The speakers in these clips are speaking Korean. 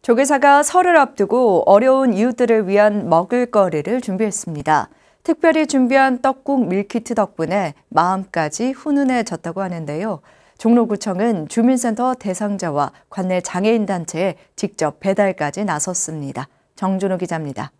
조계사가 설을 앞두고 어려운 이웃들을 위한 먹을거리를 준비했습니다. 특별히 준비한 떡국 밀키트 덕분에 마음까지 훈훈해졌다고 하는데요. 종로구청은 주민센터 대상자와 관내 장애인 단체에 직접 배달까지 나섰습니다. 정준호 기자입니다.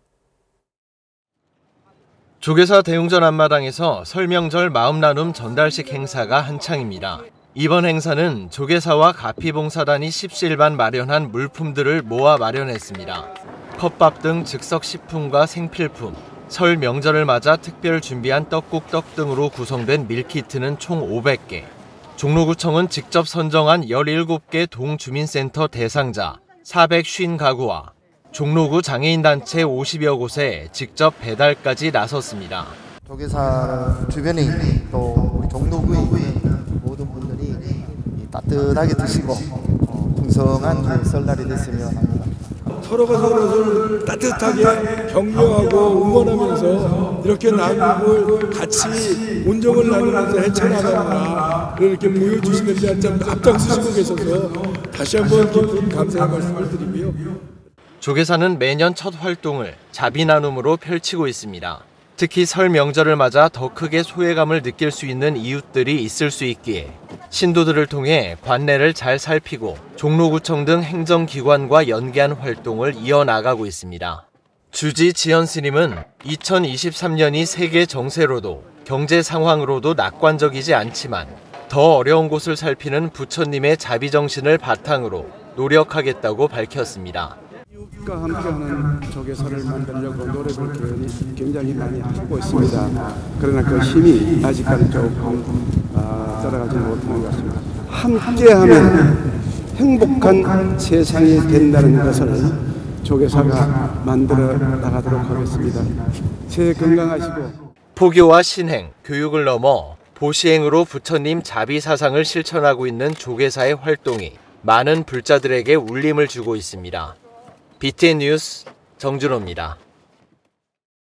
조계사 대웅전 앞마당에서 설 명절 마음나눔 전달식 행사가 한창입니다. 이번 행사는 조계사와 가피봉사단이 십시일반 마련한 물품들을 모아 마련했습니다. 컵밥 등 즉석식품과 생필품, 설 명절을 맞아 특별 준비한 떡국 떡 등으로 구성된 밀키트는 총 500개. 종로구청은 직접 선정한 17개 동주민센터 대상자 450가구와 종로구 장애인단체 50여 곳에 직접 배달까지 나섰습니다. 조계사 주변에 또 우리 종로구에 있는 모든 분들이 따뜻하게 드시고 풍성한 설날이 됐으면 합니다. 서로가 서로를 따뜻하게 격려하고 응원하면서 이렇게 나눔을 같이 온정을 나누면서 헤쳐나가구나 이렇게 보여주시는 데 참 앞장서시고 계셔서 다시 한번 깊은 감사의 말씀을 드리고요. 조계사는 매년 첫 활동을 자비 나눔으로 펼치고 있습니다. 특히 설 명절을 맞아 더 크게 소외감을 느낄 수 있는 이웃들이 있을 수 있기에 신도들을 통해 관내를 잘 살피고 종로구청 등 행정기관과 연계한 활동을 이어나가고 있습니다. 주지 지연 스님은 2023년이 세계 정세로도 경제 상황으로도 낙관적이지 않지만 더 어려운 곳을 살피는 부처님의 자비정신을 바탕으로 노력하겠다고 밝혔습니다. 이웃과 함께하는 조계사를 만들려고 노력을 굉장히 많이 하고 있습니다. 그러나 그 힘이 아직까지 조금 따라가지 못하는 것 같습니다. 함께하면 행복한 세상이 된다는 것을 조계사가 만들어 나가도록 하겠습니다. 새해 건강하시고. 포교와 신행, 교육을 넘어 보시행으로 부처님 자비 사상을 실천하고 있는 조계사의 활동이 많은 불자들에게 울림을 주고 있습니다. BTN 뉴스 정준호입니다.